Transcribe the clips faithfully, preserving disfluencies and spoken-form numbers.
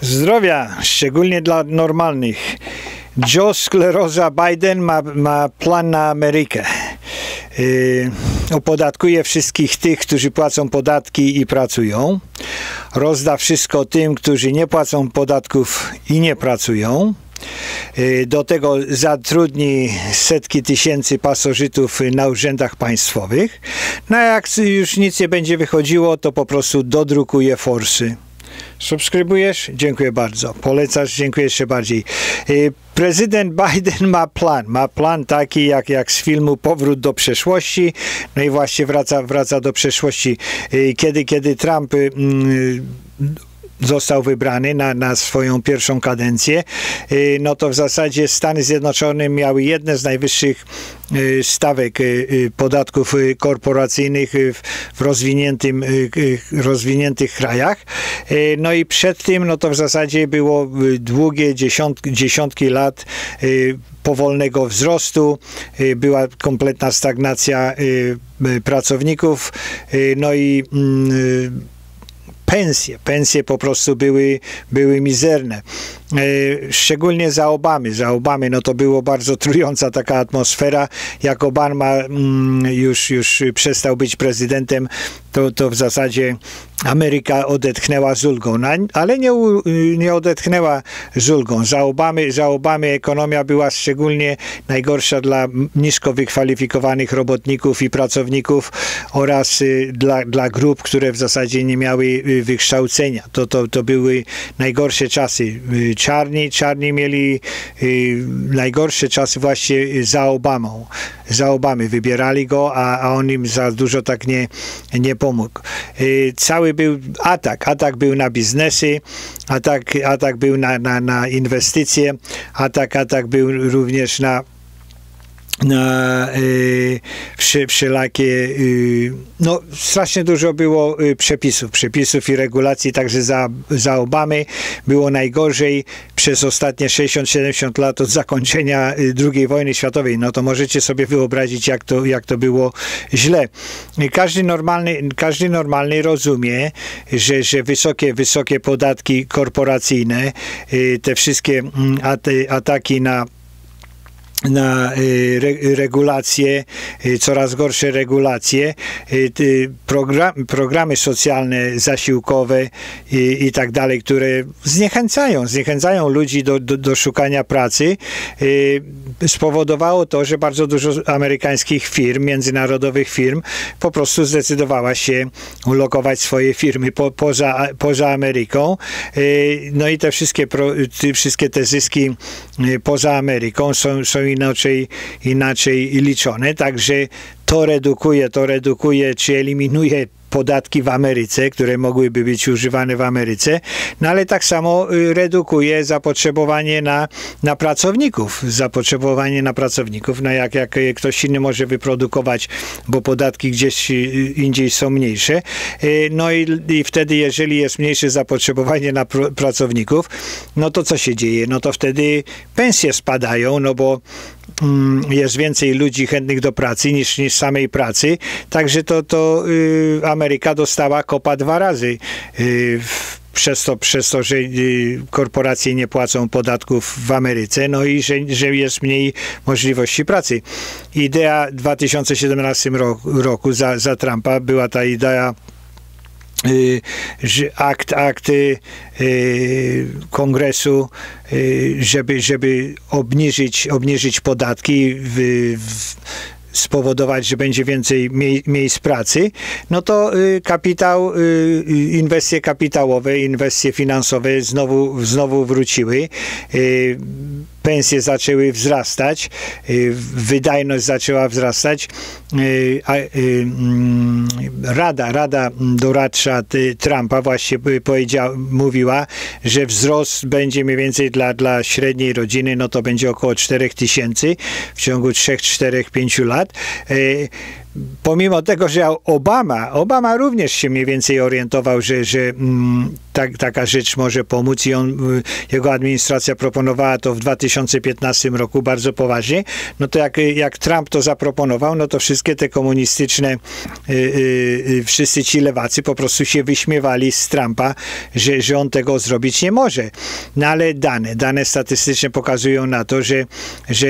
Zdrowia, szczególnie dla normalnych. Joe Skleroza Biden ma, ma plan na Amerykę. Yy, opodatkuje wszystkich tych, którzy płacą podatki i pracują. Rozda wszystko tym, którzy nie płacą podatków i nie pracują. Do tego zatrudni setki tysięcy pasożytów na urzędach państwowych. No a jak już nic nie będzie wychodziło, to po prostu dodrukuje forsy. Subskrybujesz? Dziękuję bardzo. Polecasz? Dziękuję jeszcze bardziej. Prezydent Biden ma plan. Ma plan taki jak, jak z filmu Powrót do przeszłości. No i właśnie wraca, wraca do przeszłości. Kiedy, kiedy Trump mm, został wybrany na, na swoją pierwszą kadencję, no to w zasadzie Stany Zjednoczone miały jedne z najwyższych stawek podatków korporacyjnych w rozwiniętym, rozwiniętych krajach. No i przed tym, no to w zasadzie było długie dziesiątki, dziesiątki lat powolnego wzrostu, była kompletna stagnacja pracowników, no i Pensje, pensje po prostu były, były mizerne. Szczególnie za Obamy. Za Obamy no to było bardzo trująca taka atmosfera. Jak Obama już, już przestał być prezydentem, to, to w zasadzie Ameryka odetchnęła z ulgą. No, ale nie, nie odetchnęła z ulgą. Za Obamy, za Obamy ekonomia była szczególnie najgorsza dla nisko wykwalifikowanych robotników i pracowników oraz dla, dla grup, które w zasadzie nie miały wykształcenia. To, to, to były najgorsze czasy. Czarni, czarni mieli y, najgorsze czasy właśnie za Obamą. Za Obamy wybierali go, a, a on im za dużo tak nie, nie pomógł. Y, cały był atak. Atak był na biznesy, atak, atak był na, na, na inwestycje, atak, atak był również na na y, wszy, wszelakie, y, no strasznie dużo było y, przepisów, przepisów i regulacji, także za, za Obamy było najgorzej przez ostatnie sześćdziesiąt siedemdziesiąt lat od zakończenia y, drugiej wojny światowej. No to możecie sobie wyobrazić, jak to, jak to było źle. Każdy normalny, każdy normalny rozumie, że, że wysokie, wysokie podatki korporacyjne, y, te wszystkie y, ataki na na re, regulacje, coraz gorsze regulacje, program, programy socjalne, zasiłkowe i, i tak dalej, które zniechęcają, zniechęcają ludzi do, do, do szukania pracy, spowodowało to, że bardzo dużo amerykańskich firm, międzynarodowych firm po prostu zdecydowała się ulokować swoje firmy po, poza, poza Ameryką. No i te wszystkie, te wszystkie te zyski poza Ameryką są, są inaczej, inaczej liczone, także to redukuje, to redukuje, czy eliminuje podatki w Ameryce, które mogłyby być używane w Ameryce, no ale tak samo redukuje zapotrzebowanie na, na pracowników. Zapotrzebowanie na pracowników, no jak, jak ktoś inny może wyprodukować, bo podatki gdzieś indziej są mniejsze, no i, i wtedy, jeżeli jest mniejsze zapotrzebowanie na pr pracowników, no to co się dzieje? No to wtedy pensje spadają, no bo jest więcej ludzi chętnych do pracy niż, niż samej pracy, także to, to y, Ameryka dostała kopa dwa razy y, przez to, przez to, że y, korporacje nie płacą podatków w Ameryce, no i że, że jest mniej możliwości pracy. Idea w dwa tysiące siedemnastym roku, roku za, za Trumpa była ta idea, Y, że akt, akt y, kongresu, y, żeby, żeby obniżyć, obniżyć podatki, w, w, spowodować, że będzie więcej mie miejsc pracy, no to y, kapitał, y, inwestycje kapitałowe, inwestycje finansowe znowu, znowu wróciły. Y, pensje zaczęły wzrastać, wydajność zaczęła wzrastać. Rada, Rada doradcza Trumpa właśnie powiedziała, mówiła, że wzrost będzie mniej więcej dla, dla średniej rodziny, no to będzie około czterech tysięcy w ciągu trzech, czterech, pięciu lat. pomimo tego, że Obama, Obama również się mniej więcej orientował, że, że mm, tak, taka rzecz może pomóc i on, jego administracja proponowała to w dwa tysiące piętnastym roku bardzo poważnie, no to jak, jak Trump to zaproponował, no to wszystkie te komunistyczne, y, y, wszyscy ci lewacy po prostu się wyśmiewali z Trumpa, że, że on tego zrobić nie może. No ale dane, dane statystyczne pokazują na to, że, że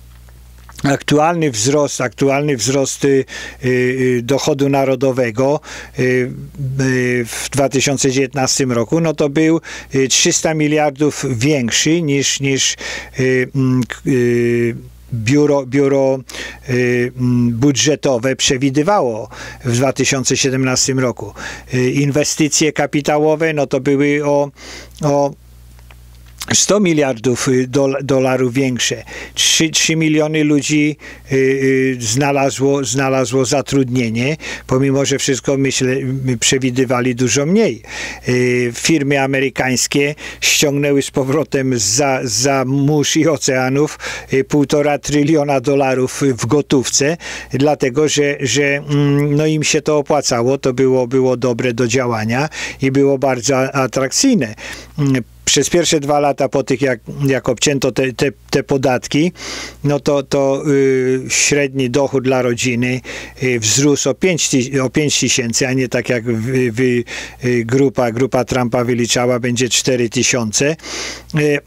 Aktualny wzrost, aktualny wzrost y, y, dochodu narodowego y, y, w dwa tysiące dziewiętnastym roku, no to był y, trzysta miliardów większy niż, niż y, y, biuro, biuro y, budżetowe przewidywało w dwa tysiące siedemnastym roku. Y, inwestycje kapitałowe, no to były o, o sto miliardów dolarów większe. trzy miliony ludzi y, y, znalazło, znalazło zatrudnienie, pomimo że wszystko myślę, przewidywali dużo mniej. Y, firmy amerykańskie ściągnęły z powrotem za, za mórz i oceanów y, półtora tryliona dolarów w gotówce, dlatego że, że mm, no im się to opłacało, to było, było dobre do działania i było bardzo atrakcyjne. Przez pierwsze dwa lata po tych, jak, jak obcięto te, te, te podatki, no to, to y, średni dochód dla rodziny y, wzrósł o pięć tysięcy, a nie tak jak wy, wy, y, grupa, grupa Trumpa wyliczała, będzie cztery tysiące. Y,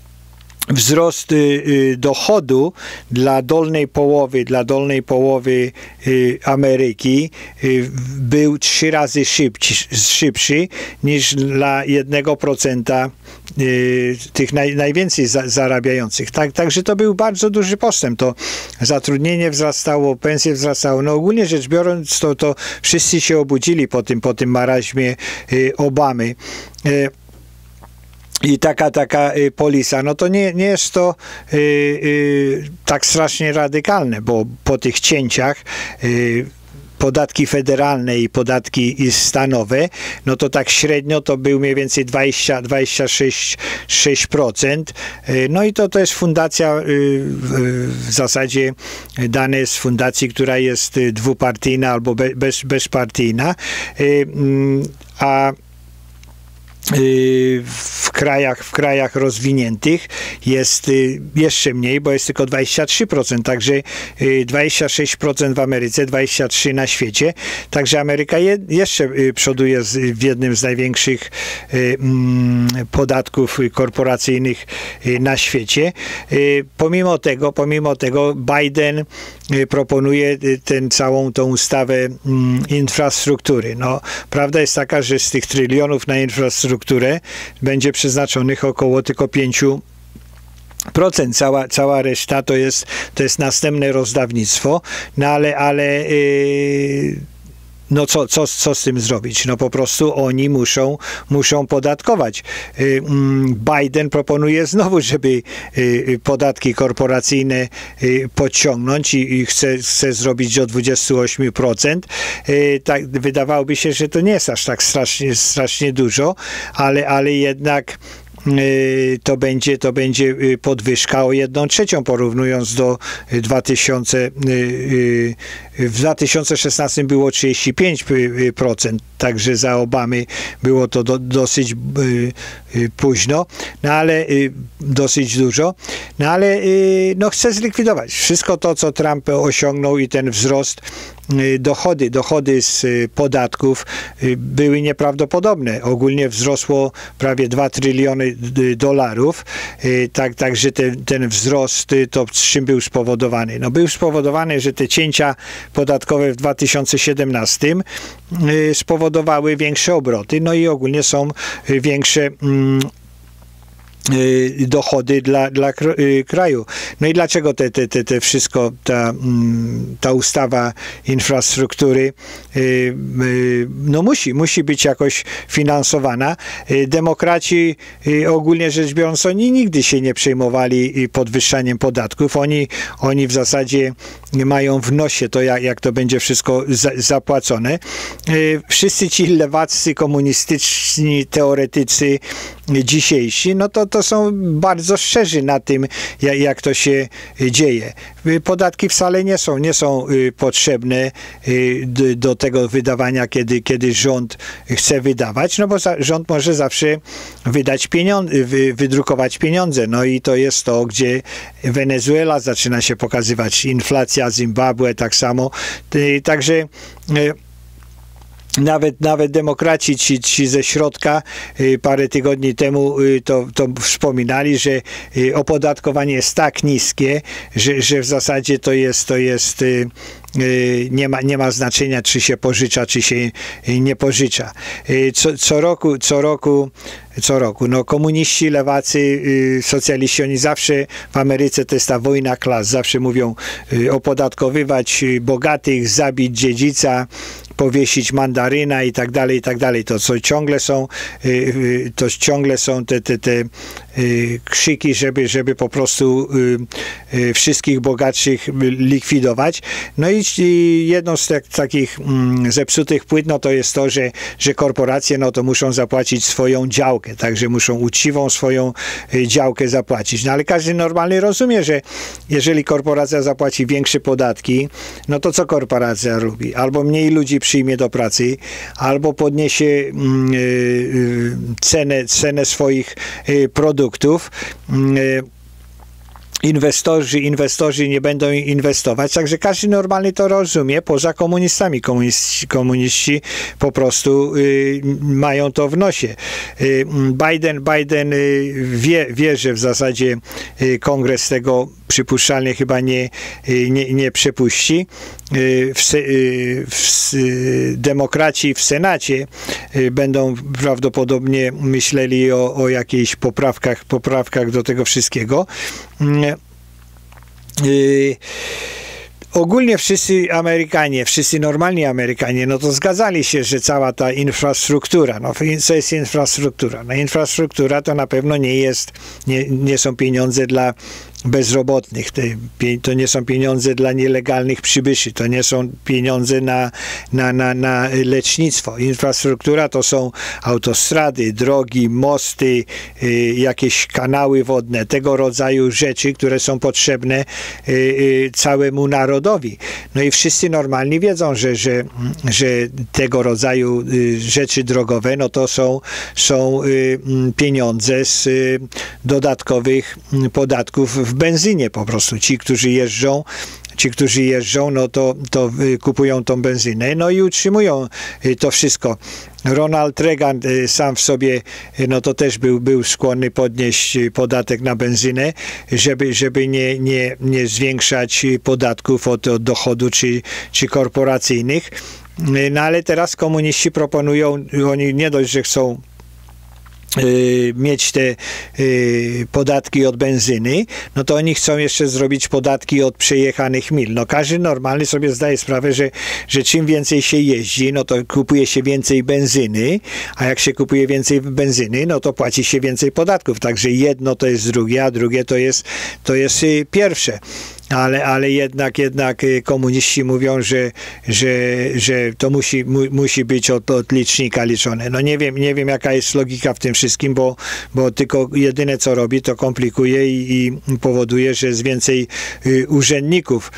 Wzrost y, dochodu dla dolnej połowy, dla dolnej połowy y, Ameryki y, był trzy razy szybci, szybszy niż dla jednego procenta y, tych naj, najwięcej za, zarabiających. Tak, także to był bardzo duży postęp. To zatrudnienie wzrastało, pensje wzrastały. No ogólnie rzecz biorąc, to, to wszyscy się obudzili po tym, po tym maraźmie y, Obamy. Y, I taka, taka y, polisa, no to nie, nie jest to y, y, tak strasznie radykalne, bo po tych cięciach y, podatki federalne i podatki stanowe, no to tak średnio to był mniej więcej dwadzieścia do dwudziestu sześciu procent. No i to, to jest fundacja, w zasadzie dane z fundacji, która jest dwupartyjna albo bez, bezpartyjna, a w krajach, w krajach rozwiniętych jest jeszcze mniej, bo jest tylko dwadzieścia trzy procent, także dwadzieścia sześć procent w Ameryce, dwadzieścia trzy procent na świecie, także Ameryka je, jeszcze przoduje w jednym z największych podatków korporacyjnych na świecie. Pomimo tego, pomimo tego Biden proponuje ten, całą tą ustawę infrastruktury. No, prawda jest taka, że z tych trylionów na infrastrukturę będzie przeznaczonych około tylko pięciu procent. Cała, cała reszta to jest, to jest następne rozdawnictwo, no ale, ale yy, no co, co, co z tym zrobić? No po prostu oni muszą, muszą podatkować. Biden proponuje znowu, żeby podatki korporacyjne podciągnąć i, i chce, chce zrobić do dwudziestu ośmiu procent. Tak, wydawałoby się, że to nie jest aż tak strasznie, strasznie dużo, ale, ale jednak to będzie, to będzie podwyżka o jedną trzecią, porównując do dwa tysiące, w dwa tysiące szesnastym było trzydzieści pięć procent, także za Obamy było to do, dosyć późno, no ale dosyć dużo, no ale no chce zlikwidować wszystko to, co Trump osiągnął i ten wzrost. Dochody, dochody z podatków były nieprawdopodobne. Ogólnie wzrosło prawie dwa tryliony dolarów. Tak, także ten, ten wzrost to z czym był spowodowany? No był spowodowany, że te cięcia podatkowe w dwa tysiące siedemnastym spowodowały większe obroty, no i ogólnie są większe dochody dla, dla kraju. No i dlaczego te, te, te, te wszystko, ta, ta ustawa infrastruktury no musi, musi być jakoś finansowana. Demokraci ogólnie rzecz biorąc, oni nigdy się nie przejmowali podwyższaniem podatków. Oni, oni w zasadzie mają w nosie to, jak, jak to będzie wszystko za, zapłacone. Wszyscy ci lewaccy, komunistyczni teoretycy dzisiejsi, no to to są bardzo szczerzy na tym, jak, jak to się dzieje. Podatki wcale nie są, nie są potrzebne do, do tego wydawania, kiedy, kiedy rząd chce wydawać, no bo za, rząd może zawsze wydać pieniądze, wy, wydrukować pieniądze. No i to jest to, gdzie Wenezuela zaczyna się pokazywać, inflacja, Zimbabwe tak samo. Także Nawet, nawet demokraci, ci, ci ze środka y, parę tygodni temu y, to, to wspominali, że y, opodatkowanie jest tak niskie, że, że w zasadzie to jest, to jest y, y, nie ma, nie ma znaczenia, czy się pożycza, czy się y, nie pożycza. Y, co, co roku, co roku, co roku, no komuniści, lewacy, y, socjaliści, oni zawsze w Ameryce to jest ta wojna klas, zawsze mówią y, opodatkowywać y, bogatych, zabić dziedzica, powiesić mandaryna i tak dalej, i tak dalej. To co ciągle są, to ciągle są te, te, te krzyki, żeby, żeby po prostu wszystkich bogatszych likwidować. No i jedną z tak, takich zepsutych płyt, no to jest to, że, że korporacje, no to muszą zapłacić swoją działkę, także muszą uczciwą swoją działkę zapłacić. No ale każdy normalny rozumie, że jeżeli korporacja zapłaci większe podatki, no to co korporacja robi? Albo mniej ludzi przyjmie do pracy, albo podniesie y, y, cenę, cenę swoich y, produktów. Y, Inwestorzy, inwestorzy nie będą inwestować, także każdy normalnie to rozumie, poza komunistami. Komuniści, komuniści po prostu y, mają to w nosie. Y, Biden, Biden y, wie, wie, że w zasadzie y, kongres tego przypuszczalnie chyba nie, y, nie, nie przepuści. Y, w, y, w, y, demokraci w Senacie y, będą prawdopodobnie myśleli o, o jakichś poprawkach, poprawkach do tego wszystkiego. Yy, ogólnie wszyscy Amerykanie, wszyscy normalni Amerykanie, no to zgadzali się, że cała ta infrastruktura, no co jest infrastruktura? No infrastruktura to na pewno nie jest, nie, nie są pieniądze dla bezrobotnych, to nie są pieniądze dla nielegalnych przybyszy, to nie są pieniądze na, na, na, na lecznictwo. Infrastruktura to są autostrady, drogi, mosty, y, jakieś kanały wodne, tego rodzaju rzeczy, które są potrzebne y, y, całemu narodowi. No i wszyscy normalni wiedzą, że, że, że tego rodzaju y, rzeczy drogowe, no to są, są y, pieniądze z y, dodatkowych y, podatków w benzynie po prostu. Ci, którzy jeżdżą, ci, którzy jeżdżą, no to, to kupują tą benzynę, no i utrzymują to wszystko. Ronald Reagan sam w sobie, no to też był, był skłonny podnieść podatek na benzynę, żeby, żeby nie, nie, nie zwiększać podatków od, od dochodu czy, czy korporacyjnych. No ale teraz komuniści proponują, oni nie dość, że chcą Yy, mieć te yy, podatki od benzyny, no to oni chcą jeszcze zrobić podatki od przejechanych mil. No każdy normalny sobie zdaje sprawę, że, że czym więcej się jeździ, no to kupuje się więcej benzyny, a jak się kupuje więcej benzyny, no to płaci się więcej podatków. Także jedno to jest drugie, a drugie to jest, to jest yy, pierwsze. Ale, ale jednak, jednak komuniści mówią, że, że, że to musi, mu, musi być od, od licznika liczone. No nie wiem, nie wiem jaka jest logika w tym wszystkim, bo, bo tylko jedyne co robi, to komplikuje i, i powoduje, że jest więcej y, urzędników.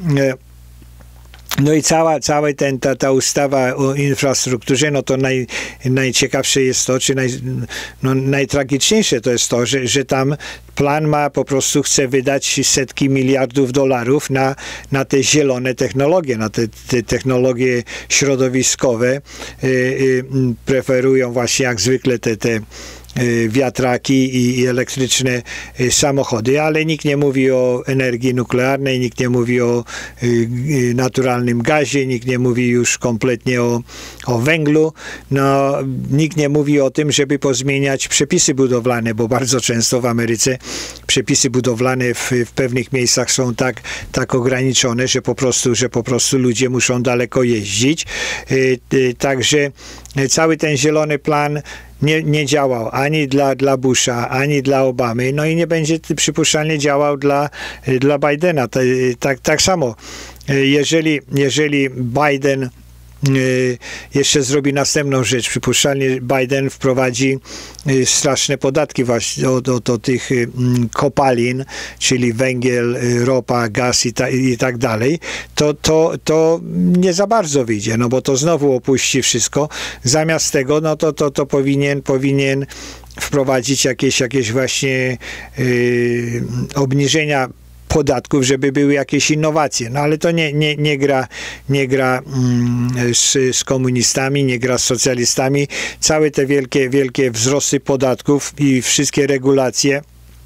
No i cała, cała ten, ta, ta ustawa o infrastrukturze, no to naj, najciekawsze jest to, czy naj, no, najtragiczniejsze to jest to, że, że tam plan ma po prostu, chce wydać setki miliardów dolarów na, na te zielone technologie, na te, te technologie środowiskowe. Yy, yy, preferują właśnie jak zwykle te, te wiatraki i elektryczne samochody, ale nikt nie mówi o energii nuklearnej, nikt nie mówi o naturalnym gazie, nikt nie mówi już kompletnie o, o węglu. No, nikt nie mówi o tym, żeby pozmieniać przepisy budowlane, bo bardzo często w Ameryce przepisy budowlane w, w pewnych miejscach są tak, tak ograniczone, że po prostu, że po prostu ludzie muszą daleko jeździć. Także cały ten zielony plan Nie, nie działał ani dla, dla Busha, ani dla Obamy, no i nie będzie przypuszczalnie działał dla, dla Bidena. Tak, tak samo, jeżeli, jeżeli Biden jeszcze zrobi następną rzecz. Przypuszczalnie Biden wprowadzi straszne podatki właśnie od, od, od tych kopalin, czyli węgiel, ropa, gaz i, ta, i tak dalej. To, to, to nie za bardzo wyjdzie, no bo to znowu opuści wszystko. Zamiast tego, no to, to, to powinien, powinien wprowadzić jakieś, jakieś właśnie yy, obniżenia podatków, żeby były jakieś innowacje. No ale to nie, nie, nie gra, nie gra mm, z, z komunistami, nie gra z socjalistami. Całe te wielkie, wielkie wzrosty podatków i wszystkie regulacje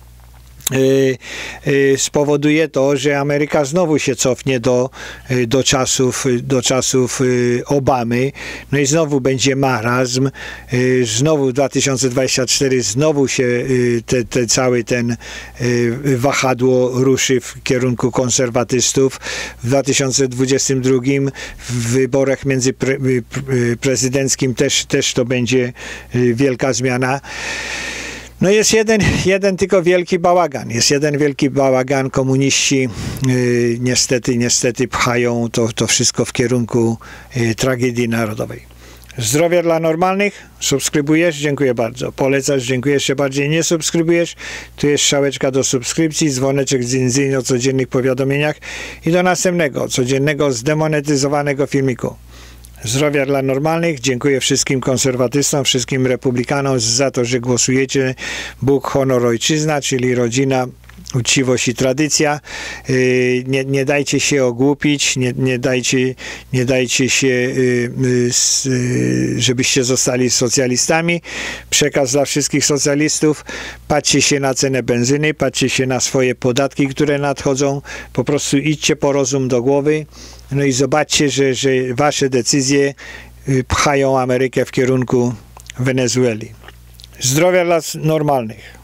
Yy, yy, spowoduje to, że Ameryka znowu się cofnie do, yy, do czasów, do czasów yy, Obamy, no i znowu będzie marazm, yy, znowu w dwa tysiące dwudziestym czwartym znowu się yy, te, te cały ten yy, wahadło ruszy w kierunku konserwatystów. W dwa tysiące dwudziestym drugim w wyborach między pre, yy, prezydenckim też, też to będzie yy, wielka zmiana. No jest jeden, jeden tylko wielki bałagan. Jest jeden wielki bałagan. Komuniści yy, niestety, niestety pchają to, to wszystko w kierunku yy, tragedii narodowej. Zdrowia dla normalnych. Subskrybujesz? Dziękuję bardzo. Polecasz? Dziękuję. Jeszcze bardziej nie subskrybujesz? Tu jest strzałeczka do subskrypcji, dzwoneczek z dzyń o codziennych powiadomieniach i do następnego, codziennego, zdemonetyzowanego filmiku. Zdrowia dla normalnych. Dziękuję wszystkim konserwatystom, wszystkim republikanom za to, że głosujecie. Bóg, honor, ojczyzna, czyli rodzina, uczciwość i tradycja. Nie, nie dajcie się ogłupić, nie, nie, dajcie, nie dajcie się, żebyście zostali socjalistami. Przekaz dla wszystkich socjalistów. Patrzcie się na cenę benzyny, patrzcie się na swoje podatki, które nadchodzą. Po prostu idźcie po rozum do głowy. No i zobaczcie, że, że wasze decyzje pchają Amerykę w kierunku Wenezueli. Zdrowia dla normalnych.